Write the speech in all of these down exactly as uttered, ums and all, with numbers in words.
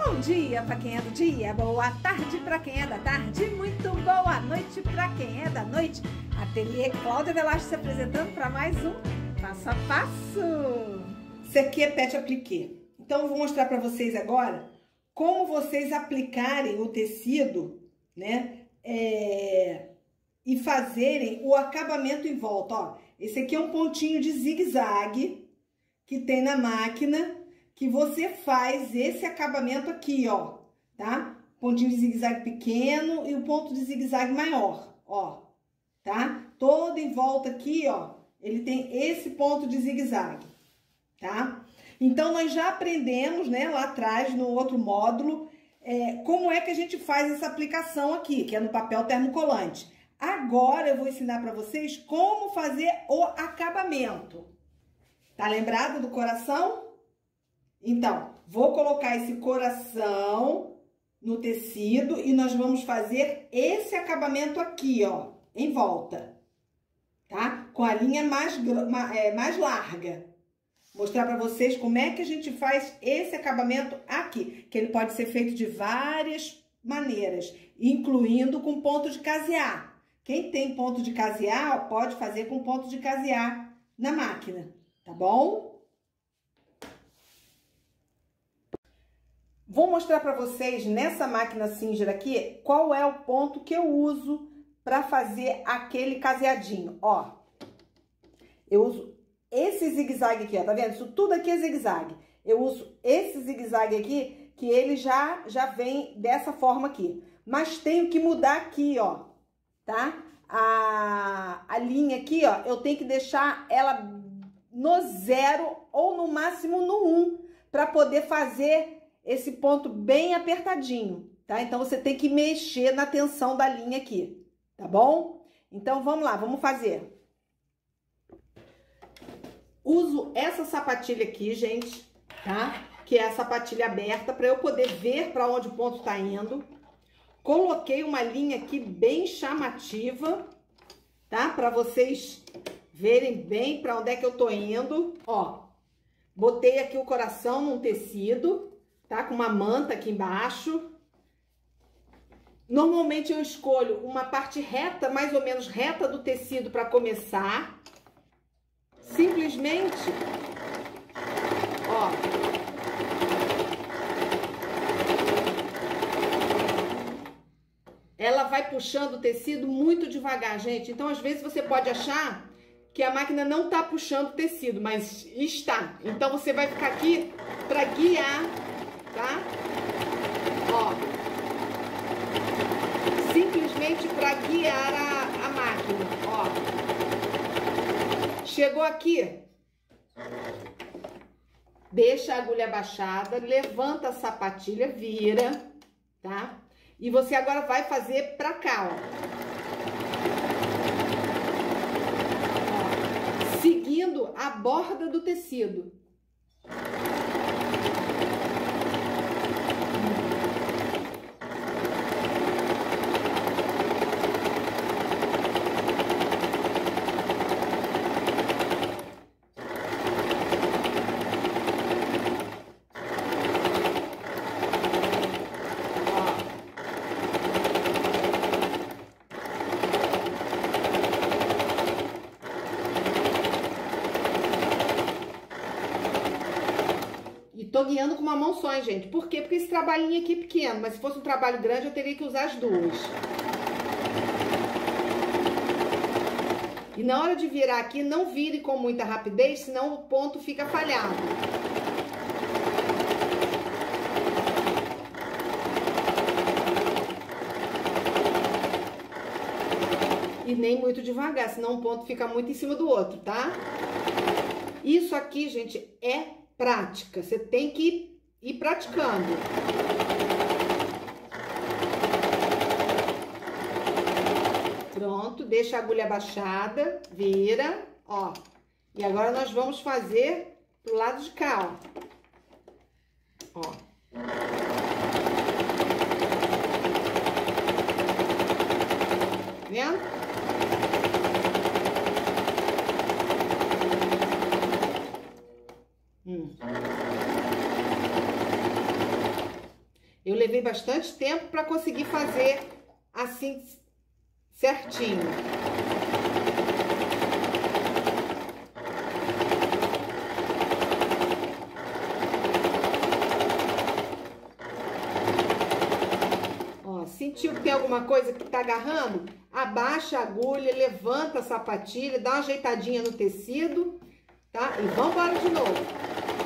Bom dia para quem é do dia, boa tarde para quem é da tarde, muito boa noite para quem é da noite. Ateliê Cláudia Velasco se apresentando para mais um Passo a Passo. Isso aqui é pet appliqué. Então eu vou mostrar para vocês agora como vocês aplicarem o tecido, né, é, e fazerem o acabamento em volta. Ó, esse aqui é um pontinho de zigue-zague que tem na máquina, que você faz esse acabamento aqui, ó, tá? Pontinho de zigue-zague pequeno e o ponto de zigue-zague maior, ó, tá? Todo em volta aqui, ó, ele tem esse ponto de zigue-zague, tá? Então, nós já aprendemos, né, lá atrás, no outro módulo, é, como é que a gente faz essa aplicação aqui, que é no papel termocolante. Agora, eu vou ensinar pra vocês como fazer o acabamento. Tá lembrado do coração? Então, vou colocar esse coração no tecido e nós vamos fazer esse acabamento aqui, ó, em volta, tá? Com a linha mais, é, mais larga. Mostrar pra vocês como é que a gente faz esse acabamento aqui, que ele pode ser feito de várias maneiras, incluindo com ponto de casear. Quem tem ponto de casear, pode fazer com ponto de casear na máquina, tá bom? Vou mostrar para vocês nessa máquina Singer aqui qual é o ponto que eu uso para fazer aquele caseadinho. Ó, eu uso esse zigue-zague aqui, ó, tá vendo? Isso tudo aqui é zigue-zague. Eu uso esse zigue-zague aqui, que ele já, já vem dessa forma aqui. Mas tenho que mudar aqui, ó, tá? A, a linha aqui, ó, eu tenho que deixar ela no zero ou no máximo no um, para poder fazer esse ponto bem apertadinho, tá? Então, você tem que mexer na tensão da linha aqui, tá bom? Então, vamos lá, vamos fazer. Uso essa sapatilha aqui, gente, tá? Que é a sapatilha aberta, para eu poder ver para onde o ponto tá indo. Coloquei uma linha aqui bem chamativa, tá? Para vocês verem bem para onde é que eu tô indo. Ó, botei aqui o coração num tecido, tá? Com uma manta aqui embaixo. Normalmente eu escolho uma parte reta, mais ou menos reta do tecido para começar. Simplesmente, ó, ela vai puxando o tecido muito devagar, gente. Então, às vezes, você pode achar que a máquina não tá puxando o tecido, mas está. Então, você vai ficar aqui para guiar, tá? Ó, simplesmente para guiar a, a máquina, ó. Chegou aqui, deixa a agulha abaixada, levanta a sapatilha, vira, tá? E você agora vai fazer pra cá, ó. Ó, seguindo a borda do tecido. Tô guiando com uma mão só, hein, gente? Por quê? Porque esse trabalhinho aqui é pequeno, mas se fosse um trabalho grande, eu teria que usar as duas. E na hora de virar aqui, não vire com muita rapidez, senão o ponto fica falhado. E nem muito devagar, senão o ponto fica muito em cima do outro, tá? Isso aqui, gente, é prática, você tem que ir praticando. Pronto, deixa a agulha abaixada, vira, ó. E agora nós vamos fazer pro lado de cá, ó. Ó. Vendo? Hum. Eu levei bastante tempo para conseguir fazer assim certinho. Ó, sentiu que tem alguma coisa que tá agarrando? Abaixa a agulha, levanta a sapatilha, dá uma ajeitadinha no tecido, tá? E vamos embora de novo.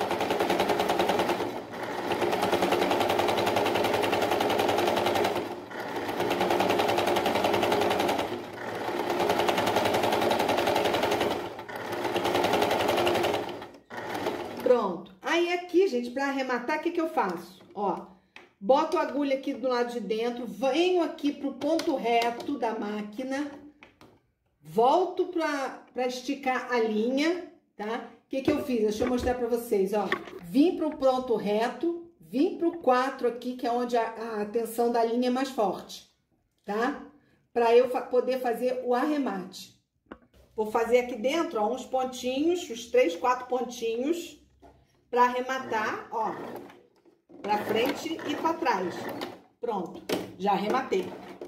Pronto. Aí aqui, gente, para arrematar, o que que eu faço? Ó, boto a agulha aqui do lado de dentro, venho aqui pro ponto reto da máquina, volto para esticar a linha, tá? O que que eu fiz? Deixa eu mostrar para vocês, ó. Vim pro ponto reto, vim pro quatro aqui, que é onde a, a tensão da linha é mais forte, tá? Para eu fa poder fazer o arremate. Vou fazer aqui dentro, ó, uns pontinhos, os três, quatro pontinhos, para arrematar, ó, para frente e para trás. Pronto, já arrematei.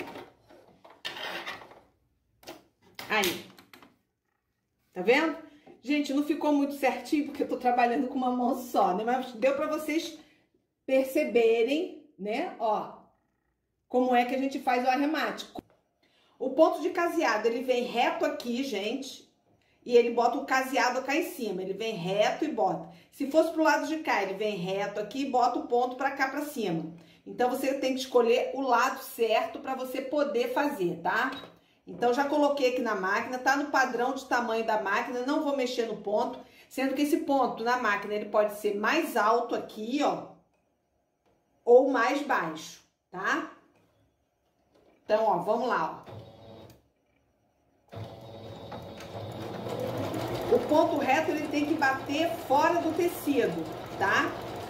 Aí, tá vendo? Gente, não ficou muito certinho porque eu tô trabalhando com uma mão só, né? Mas deu para vocês perceberem, né? Ó, como é que a gente faz o arremate. O ponto de caseado, ele vem reto aqui, gente. E ele bota o caseado cá em cima, ele vem reto e bota. Se fosse pro lado de cá, ele vem reto aqui e bota o ponto pra cá pra cima. Então, você tem que escolher o lado certo pra você poder fazer, tá? Então, já coloquei aqui na máquina, tá no padrão de tamanho da máquina, não vou mexer no ponto. Sendo que esse ponto na máquina, ele pode ser mais alto aqui, ó, ou mais baixo, tá? Então, ó, vamos lá, ó. O ponto reto, ele tem que bater fora do tecido, tá?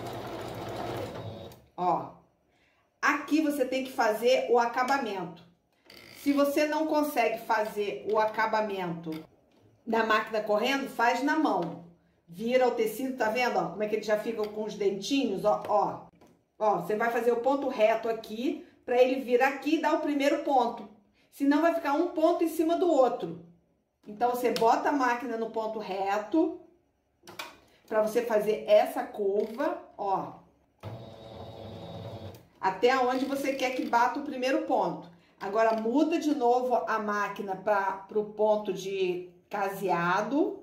Ó, aqui você tem que fazer o acabamento. Se você não consegue fazer o acabamento na máquina correndo, faz na mão. Vira o tecido, tá vendo, ó? Como é que ele já fica com os dentinhos, ó, ó. Ó, você vai fazer o ponto reto aqui, pra ele vir aqui e dar o primeiro ponto. Senão vai ficar um ponto em cima do outro. Então, você bota a máquina no ponto reto, pra você fazer essa curva, ó. Até onde você quer que bata o primeiro ponto. Agora, muda de novo a máquina para pro ponto de caseado.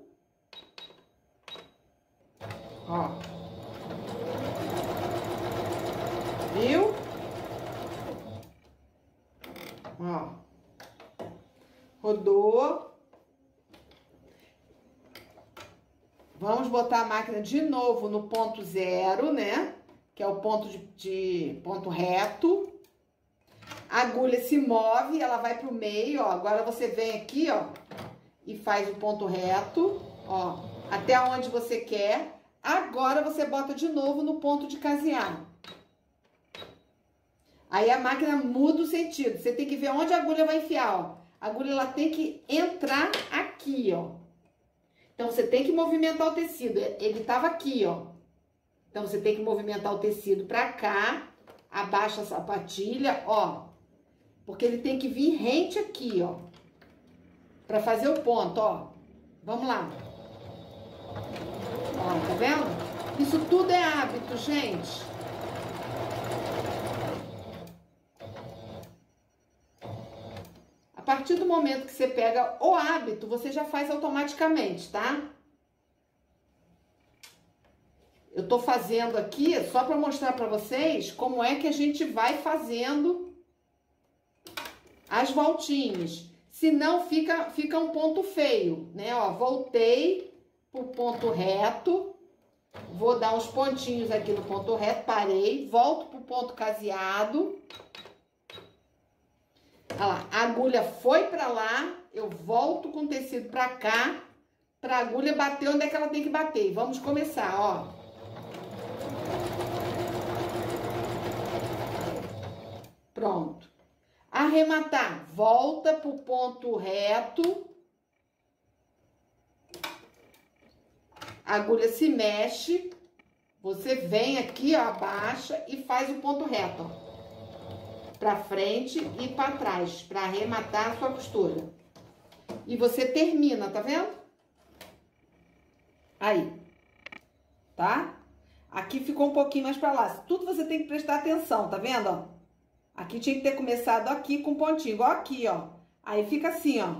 Ó. Viu? Ó. Rodou. Vamos botar a máquina de novo no ponto zero, né? Que é o ponto de, de ponto reto. A agulha se move, ela vai pro meio, ó. Agora você vem aqui, ó, e faz o ponto reto, ó, até onde você quer. Agora você bota de novo no ponto de casear. Aí a máquina muda o sentido. Você tem que ver onde a agulha vai enfiar, ó. A agulha, ela tem que entrar aqui, ó. Então, você tem que movimentar o tecido. Ele tava aqui, ó. Então, você tem que movimentar o tecido pra cá. Abaixa a sapatilha, ó. Porque ele tem que vir rente aqui, ó. Pra fazer o ponto, ó. Vamos lá. Ó, tá vendo? Isso tudo é hábito, gente. A partir do momento que você pega o hábito, você já faz automaticamente, tá? Eu tô fazendo aqui só para mostrar para vocês como é que a gente vai fazendo as voltinhas. Senão fica, fica um ponto feio, né? Ó, voltei pro ponto reto, vou dar uns pontinhos aqui no ponto reto, parei, volto pro ponto caseado. Olha lá, a agulha foi pra lá, eu volto com o tecido pra cá, pra agulha bater onde é que ela tem que bater. Vamos começar, ó. Pronto. Arrematar, volta pro ponto reto. A agulha se mexe. você vem aqui, ó, abaixa e faz o ponto reto, ó. Pra frente e pra trás, pra arrematar a sua costura. E você termina, tá vendo? Aí. Tá? Aqui ficou um pouquinho mais pra lá. Tudo você tem que prestar atenção, tá vendo, ó? Aqui tinha que ter começado aqui com pontinho, igual aqui, ó. Aí fica assim, ó.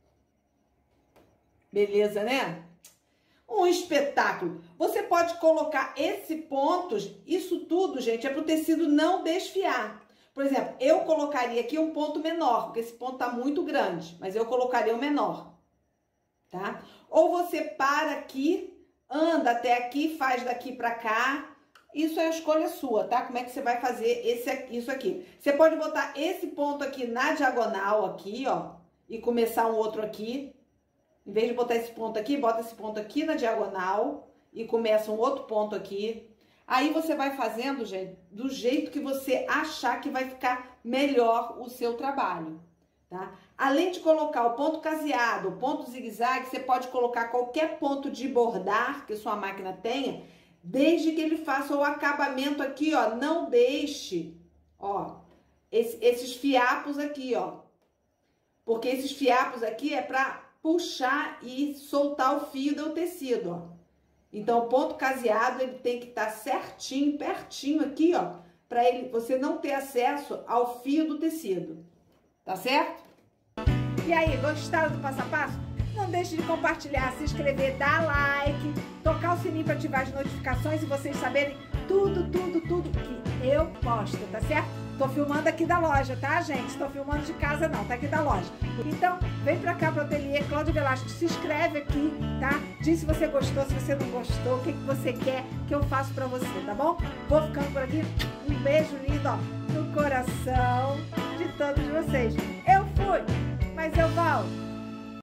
Beleza, né? Um espetáculo. Você pode colocar esse ponto, isso tudo, gente, é pro tecido não desfiar. Por exemplo, eu colocaria aqui um ponto menor, porque esse ponto tá muito grande, mas eu colocaria o menor, tá? Ou você para aqui, anda até aqui, faz daqui pra cá. Isso é a escolha sua, tá? Como é que você vai fazer esse, isso aqui. Você pode botar esse ponto aqui na diagonal, aqui, ó, e começar um outro aqui. Em vez de botar esse ponto aqui, bota esse ponto aqui na diagonal e começa um outro ponto aqui. Aí você vai fazendo, gente, do jeito que você achar que vai ficar melhor o seu trabalho, tá? Além de colocar o ponto caseado, o ponto zigue-zague, você pode colocar qualquer ponto de bordar que sua máquina tenha, desde que ele faça o acabamento aqui, ó. Não deixe, ó, esse, esses fiapos aqui, ó. Porque esses fiapos aqui é pra puxar e soltar o fio do tecido, ó. Então, o ponto caseado, ele tem que estar certinho, pertinho aqui, ó, para ele, você não ter acesso ao fio do tecido. Tá certo? E aí, gostaram do passo a passo? Não deixe de compartilhar, se inscrever, dar like, tocar o sininho para ativar as notificações e vocês saberem tudo, tudo, tudo que eu posto, tá certo? Tô filmando aqui da loja, tá, gente? Tô filmando de casa não, tá aqui da loja. Então, vem pra cá pro ateliê Cláudia Velasco, se inscreve aqui, tá? Diz se você gostou, se você não gostou, o que, que você quer que eu faça pra você, tá bom? Vou ficando por aqui. Um beijo lindo, ó, no coração de todos vocês. Eu fui, mas eu volto.